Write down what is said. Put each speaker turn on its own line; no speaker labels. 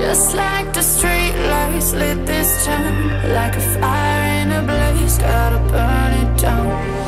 Just like the street lights lit this town, like a fire in a blaze, gotta burn it down.